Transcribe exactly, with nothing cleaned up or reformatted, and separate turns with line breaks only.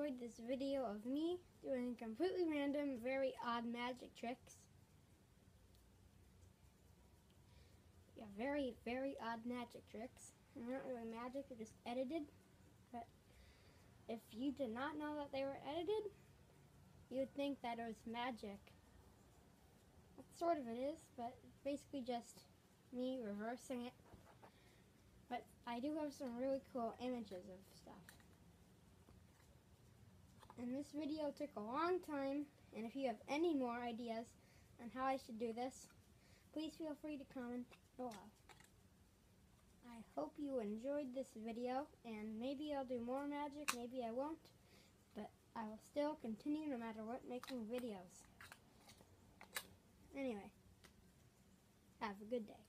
enjoyed this video of me doing completely random, very odd magic tricks. Yeah, very, very odd magic tricks. They're not really magic, they're just edited. But if you did not know that they were edited, you would think that it was magic. That's sort of it is, but it's basically just me reversing it. But I do have some really cool images of stuff. And this video took a long time, and if you have any more ideas on how I should do this, please feel free to comment below. I hope you enjoyed this video, and maybe I'll do more magic, maybe I won't, but I will still continue no matter what making videos. Anyway, have a good day.